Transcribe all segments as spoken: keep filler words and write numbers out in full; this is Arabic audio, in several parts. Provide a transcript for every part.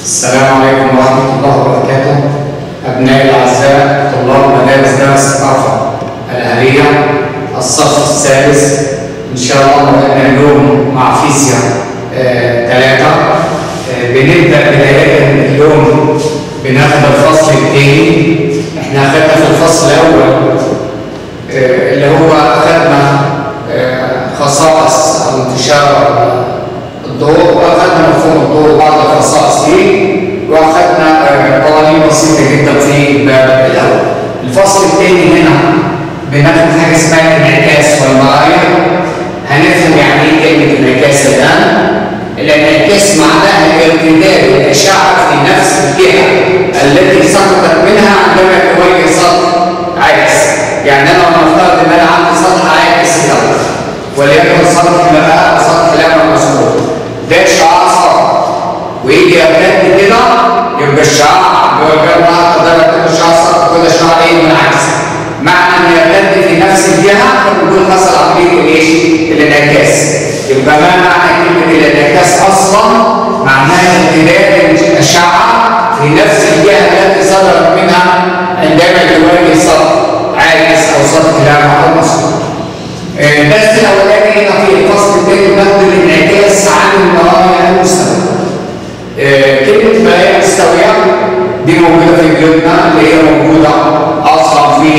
السلام عليكم ورحمة الله وبركاته. أبنائي الأعزاء طلاب مدارس دار الثقافة الأهلية الصف السادس، إن شاء الله بدأنا اليوم مع فيزياء ثلاثة. آه بنبدأ بداية اليوم بناخد الفصل الثاني. إحنا أخذنا في الفصل الأول آه اللي هو أخذنا آه خصائص أو انتشار الضوء، واخذنا مفهوم الضوء وبعض الخصائص فيه، واخذنا قوانين بسيطه جدا في الباب الاول. الفصل الثاني هنا بناخد حاجه اسمها الانعكاس والمرايا. هنفهم يعني ايه كلمه انعكاس الان. الانعكاس معناها ارتداد الاشعه في نفس الجهه التي سقطت منها عندما تواجه سطح عاكس. يعني انا نفترض ان انا عندي سطح عاكس الاول، وليكن سطح مرآة سطح لامع مسقوط، ده شعاع سقط ويجي يرتد كده، يبقى الشعاع بوجه واحد ده يرتد الشعاع سقط وده شعاع ايه منعكس. معنى ان يرتد في نفس الجهه فبيكون حصل عمليه الايش؟ الانعكاس. يبقى ما معنى كلمه الانعكاس اصلا؟ معناها ارتداد الاشعه في نفس الجهه التي صدرت منها عندما تواجه سطح عاكس او سطح لامع او مسقوط. الدرس الاولاني هنا في الفصل الثاني بناخد الانعكاس عن المرايا المستويه. كلمه مرايا مستويه دي موجوده في بيوتنا، اللي هي موجوده اصلا في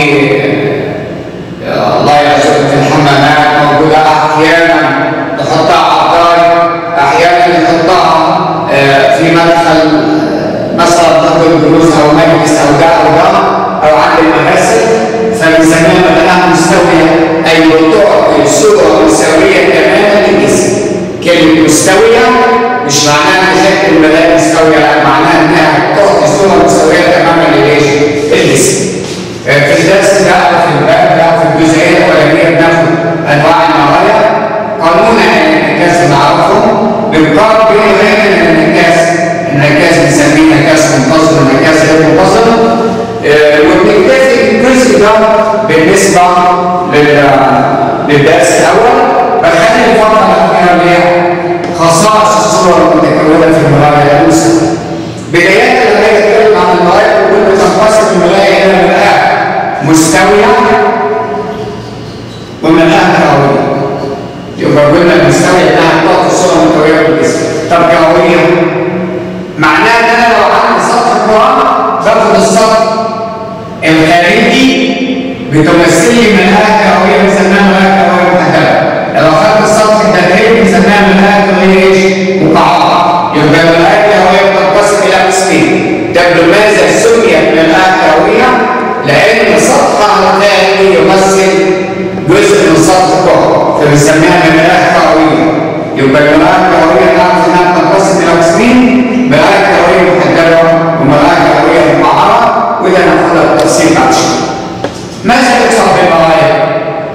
الله يرزقك في الحمامات، موجوده احيانا نحطها على الطاير، احيانا نحطها في مدخل مثلا تاخد دروس او مجلس او ده او ده او عند المغاسل، فبنسميها مرايا مستويه، أي تعطي صورة مساوية تماما للجسم. كلمة مستوية مش معناها شكل المراية مستوية، لا، معناها إنها تعطي صورة مساوية تماما للإيش؟ للجسم. في الدرس ده أو في الباب ده أو في الجزئية الأولانية بناخد أنواع المرايا، قانون الانعكاس بنعرفه، بنقارن بين غير الانعكاس، انعكاس بنسميه انعكاس منتظم وانعكاس غير منتظم، وبنكتفي بالجزء ده بالنسبة للدرس الأول. فخلي الفقرة الأخيرة اللي هي خصائص الصور المتكونة في المرايا المستوية. بداية لما نتكلم عن المرايا بنقول بتنقسم المرايا إلى مرآة مستوية ومرآة كروية. يبقى قلنا المستوية إنها تعطي صورة متكونة بالجسم. طب كروية معناها إن أنا لو عندي سطح كرة باخد السطح الخارجي بتمثل لي مرآة كروية بنسميها مرآة كروية محدبة. لو أخذت السطح الداخلي بنسميها مرآة كروية إيش؟ مقعرة. يبقى المرآة الكروية بتنقسم إلى قسمين. طب لماذا سميت مرآة كروية؟ لأن سطحها الخارجي يمثل جزء من سطح الكرة، فبنسميها مرآة كروية. يبقى المرآة الكروية نعرف إنها بتنقسم إلى قسمين، مرآة كروية محدبة ومرآة كروية مقعرة، وده ناخدها بالتفصيل بعد شوية. ماذا يحصل بالمرايا؟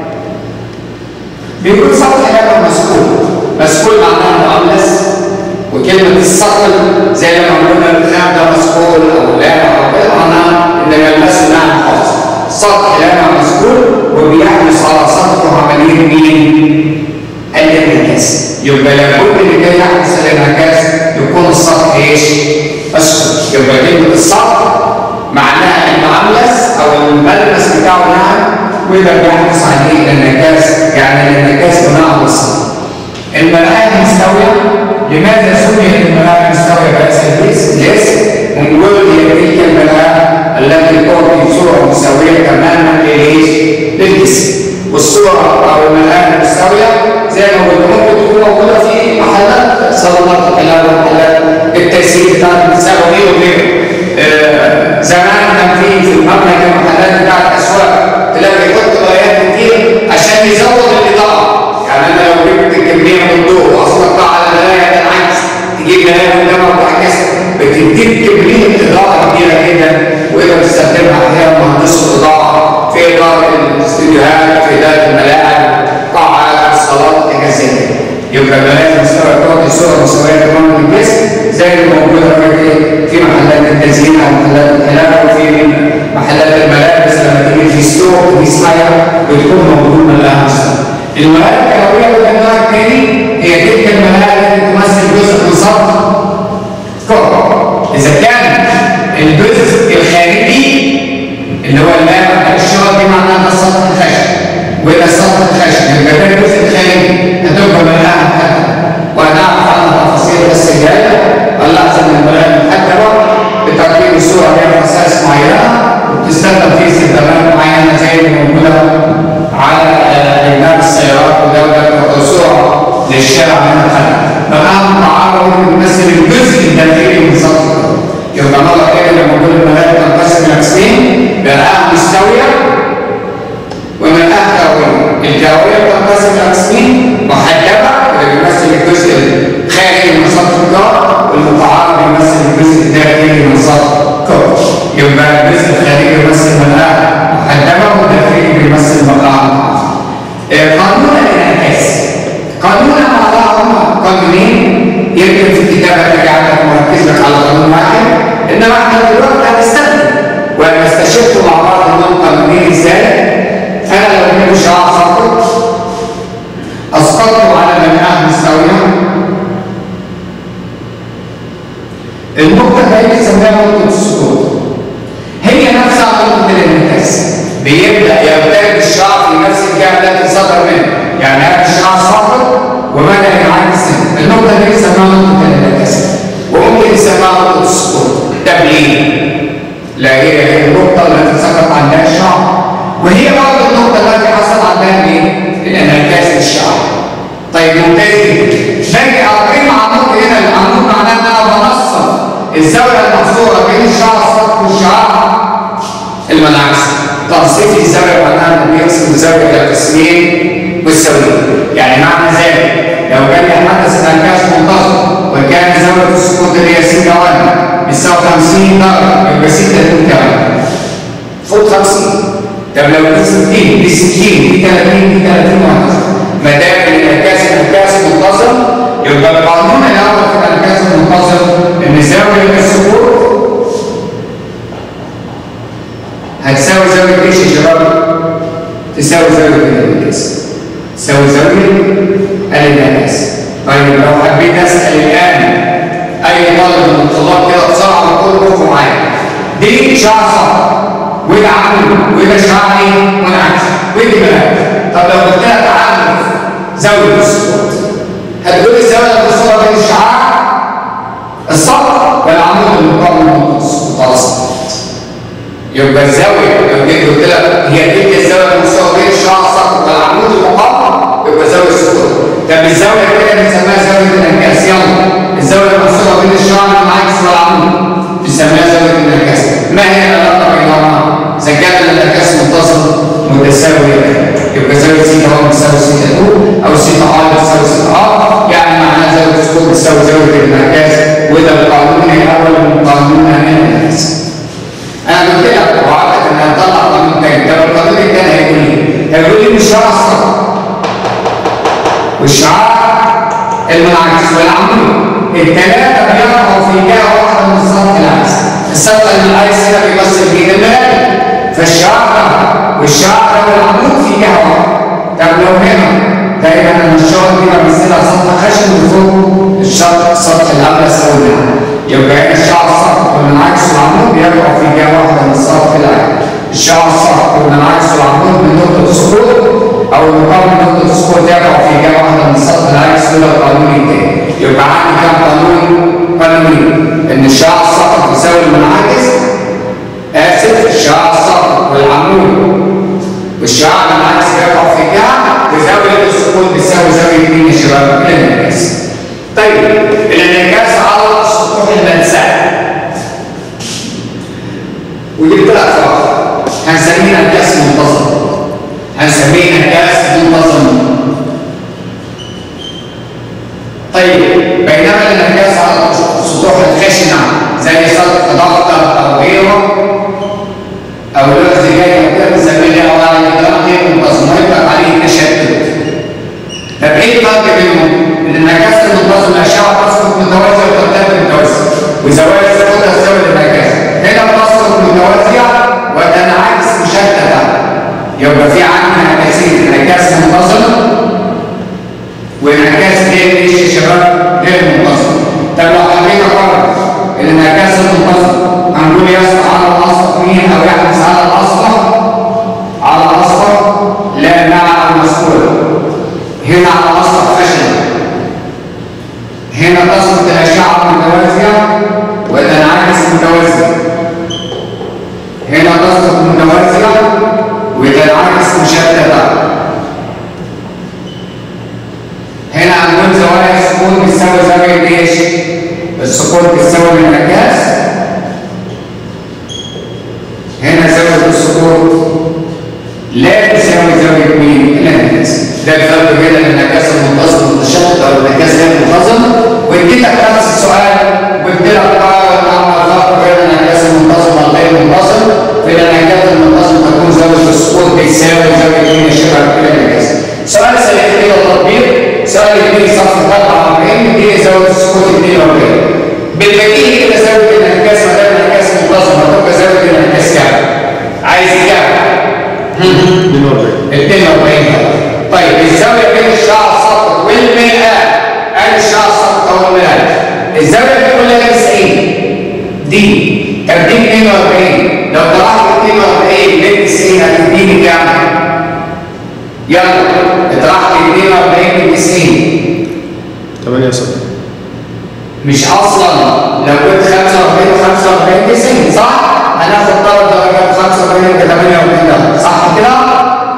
بيكون سطح لامع مسكول، مسكول معناها مؤنث، وكلمة السطل زي لما قلنا الخام ده مسكول أو لامع أو كده معناها إن يلمسه نعم خالص. سطح لامع مسكول وبيحدث على سطحه عملية مين؟ الانعكاس. يبقى لابد إن كي يحدث الانعكاس يكون السطح إيش؟ مسكول. يبقى كلمة السطح معناها المعملس او الملمس بتاعه ناعم، وده بيحدث عليه الانعكاس، يعني الانعكاس بناء على الصوت. المرآة المستوية، لماذا سميت المرآة المستوية بهذا الاسم؟ ونقول هي تلك المرآة التي تعطي صورة مساوية تماما للايش؟ للجسم. والصورة او المرآة المستوية زي ما قلت ممكن تكون موجودة في محلات صالونات الحلاوة ومحلات التيسير بتاعت النساء وغيره وغيره. آه زمان كان في في المملكه محلات بتاعت اسواق تلاقي يحط مرايات كتير عشان يزود الاضاءه. يعني انا لو جبت كميه من الضوء واصلتها على مرايه العكس تجيب مرايه قدامها وتعكس بتديك كميه اضاءه كبيره جدا، وده بتستخدمها احيانا مهندس الاضاءه في اداره الاستديوهات، في اداره الملاعب، قاعات الصالات، حاجات زي كده. يبقى المرايه المستويه تعطي صوره مساويه تماما للجسم زي اللي موجوده في في محلات التزيين او محلات الحلاقه وفي محلات الملابس. لما تيجي في ستور تقيس حاجه بتكون موجود ملاها مستوى. المرايه الكهربائيه والانواع الثاني هي تلك المرايه التي تمثل جزء من سطح كره. اذا كان الجزء الخارجي اللي هو الماء بتاع الشعر دي معناها ده سطح الخشب، وده سطح الخشب، يبقى ده الجزء الخارجي هتبقى ملآها محدده، وهنعرف عنها تفاصيل بس الجايه. اللحظه ان الملاءه المحدده بتركيب الصوره ليها خصائص معينه وبتستخدم في استخدامات معينه زي اللي موجوده على اجناب السيارات، وده صوره للشارع من الخلف. فالآن تعرض بيمثل الجزء الداخلي من سطح الأرض. يبقى مرة كده لما نقول الملاءة تنقسم إلى قسمين، ملاءة مستوية وملاءة كهوية. الكهوية تنقسم إلى قسمين، محدبة اللي بيمثل الجزء الخارجي من سطح الكهرباء، والمتعارض بيمثل الجزء الداخلي من سطح الكهرباء. يبقى الجزء الخارجي بيمثل ملاءة محدبة والداخلي بيمثل ملاءة متعارضة. قانون الانعكاس. قانون مع بعضهم قانونين، يمكن في الكتاب هتلاقي عندك مركز لك على قانون واحد، انما احنا دلوقتي هنستخدم وهنستشفوا مع بعض انهم قانونين ازاي. فانا لو كنت شعار سقط اسقطته على ملاءة مستوية، النقطة دي بنسميها نقطة السقوط، هي نفسها نقطة الانعكاس. بيبدأ يرتد الشعر في نفس الجهة التي صدر منه، يعني هذا الشعر ساقط وبدأ ينعكس. النقطة دي بنسميها نقطة الانعكاس، وممكن نسميها نقطة السقوط. ده ليه؟ لا هي هي النقطة التي سقط عندها الشعر، وهي برضه النقطة التي حصل عندها ايه؟ الانعكاس للشعر. طيب ممتاز جدا. باجي أقيم عمود هنا، العمود معناه إن أنا بنصب الزاوية المحصورة بين الشعر الساقط والشعر المنعكس. تنصيف الزاوية معناها إنه بيقسم الزاوية إلى قسمين متساويين. يعني معنى ذلك لو كان يحدث انعكاس منتظم وكان زاوية السقوط اللي هي سيتا واحد بتساوي خمسين درجة، يبقى سيتا اتنين كمان فوق خمسين. طب لو دي ستين، دي ستين، دي تلاتين، دي تلاتين وهكذا. ما دام الانعكاس انعكاس منتظم، يبقى القانون الأول في الانعكاس المنتظم إن زاوية السقوط هتساوي زاوية ايش يا شباب؟ تساوي زاوية الانعكاس. تساوي زاوية الانعكاس. طيب لو حبيت اسأل الآن أي طالب من الطلاب كده بسرعة بقول لكم معايا، دي شعر صح وده عمود وده شعر ايه؟ منعكس ودي ملاءة. طب لو قلت لك تعالى زاوية السقوط، هتقول الزاوية المقصورة بين الشعار السطح والعمود المقابل من السقوط على السطح. يبقى الزاوية لو جيت قلت لك هي دي الزاوية المستوى بين الشعر السقط والعمود المقابل، يبقى زاوية السقوط. طب الزاوية كده بنسميها زاوية الانعكاس. يلا الزاوية المستوى بين الشعر المنعكس والعمود بنسميها زاوية الانعكاس. ما هي العلاقة بينهما؟ إذا كان الانعكاس متصل متساوي يبقى زاوية سيتا واحد بتساوي سيتا اتنين أو سيتا ار بتساوي سيتا ار، يعني معناها زاوية السقوط بتساوي زاوية الانعكاس، وده القانون الأول من قانون الانعكاس. أنا قلت لك وعدتك إن هنطلع قانون تاني. طب القانون التاني هيقول إيه؟ هيقول لي إن الشعار السقط والشعار المنعكس والعمود الثلاثة بيقعوا في جهة واحدة من السطح العكسي. السطح العكسي هنا بيمثل جهة الملاءة، فالشعار والشعار والعمود في جهة واحدة. طب لو هنا دايما أنا الشعار دي بمثلها سطح خشن وفوق السطح الأملس أو الناعم، يبقى هنا الشعر السقط والمنعكس والعمود بيقعوا في جهة واحدة من السطح العكسي. الشعر السقط والمنعكس والعمود من نقطة السقوط أو المقابل من نقطة السقوط يقع في جهة واحدة من السطح العكسي، وده القانون التاني. يبقى عندي كام قانون؟ قانونين، إن الشعر السقط يساوي المنعكس، آسف الشعر السقط والعمود والشعر المنعكس يقع في جهة، وزاوية السقوط بتساوي زاوية مين يا شباب؟ الانعكاس. طيب الانعكاس على السطوح الملساء، وجبت لك فرق هنسميه انعكاس منتظم، هنسميه انعكاس منتظم. طيب بينما الانعكاس على السطوح الخشنه زي سطح ضغطه او غيره او لوح زجاجه او كده بنسميه على الجدران غير منتظم ويطلق عليه تشتت. طب ايه الفرق بينهم؟ الانعكاس المنتظم الاشعه تسقط متوازيه وترتفع متوازيه، وزوايا السقوط تساوي الانعكاس. هنا بتسقط متوازيه وتنعكس مشتته، يبقى في عندنا انعكاسين، انعكاس منتظم وانعكاس غير ايش يا شباب؟ غير منتظم. طب لو حبيت اقرر الانعكاس المنتظم هنا على مسطح خشن. هنا تسقط الأشعة متوازية وتنعكس متوازية. هنا تسقط متوازية وتنعكس مشتتة. هنا عندنا زوايا السقوط بتساوي زاوية ايش؟ السقوط بتساوي الانعكاس. هنا زاوية السقوط لا تساوي زاوية مين؟ الانعكاس. ده الفرق بين الانعكاس المنتظم والمتشتت او الانعكاس غير منتظم. واديتك نفس السؤال وقلت لك قارن مع الفرق بين الانعكاس المنتظم والغير منتظم. في الانعكاس المنتظم تكون زاوية السقوط بتساوي زاوية مين شبه الانعكاس. سؤال سريع كده تطبيق. سؤال اثنين صفحة أربعة وأربعين دي زاوية السقوط اثنين وأربعين. بالبديهي كده زاوية الانعكاس ما دام الانعكاس منتظم هتبقى زاوية الانعكاس كام؟ عايز كام؟ اثنين وأربعين. اثنين وأربعين. طيب الزاوية بين الشعر الساقط والمرآة. أدي الشعر الساقط والمرآة. الزاوية دي كلها تسعين. دي طب دي اثنين وأربعين. لو طلعت اثنين وأربعين من تسعين هتديني كام؟ يلا اطرحت اثنين وأربعين من تسعين. ثمانية وسبعين. مش اصلا لو كنت خمسة وأربعين خمسة وأربعين تسعين صح؟ هناخد ثلاث درجات خمسة وأربعين ب ثمانية وأربعين صح كده؟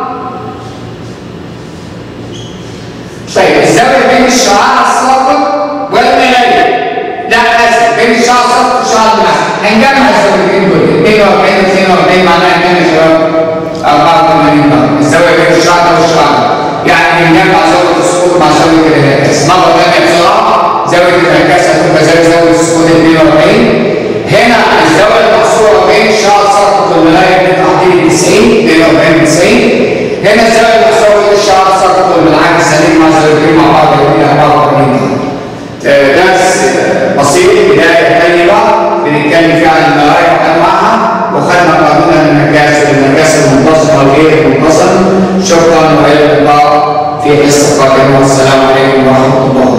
طيب الزاوية بين الشعاع الساقط والمراية. لا اسف بين الشعاع الساقط والشعاع المنحسر. هنجمع الزاويتين دول اثنين وأربعين اثنين وأربعين معناها كام يا شباب؟ أربعة وثمانين درجة. الزاوية بين الشعاع ده والشعاع ده. يعني هنجمع زاوية السقوط مع زاوية الانعكاس. مرة ثانية بسرعة. زاوية الانعكاس هتبقى زي زاوية السقوط اثنين وأربعين. هنا الزاوية المحصورة بين الشعاع الساقط والمراية بتطلع دي تسعين اثنين وأربعين تسعين. هنا الزاوية المحصورة بين الشعاع الساقط والمنعكس هنيجي مع زاويتين مع بعض يدينا أربعة وأربعين. درس بسيط بداية طيبة بنتكلم فيه عن المرايا وأنواعها وخدنا قانون الانعكاس والانعكاس المنتظم والغير المنتظم. شكرا وإلى اللقاء في حصة قادمة والسلام عليكم ورحمة الله.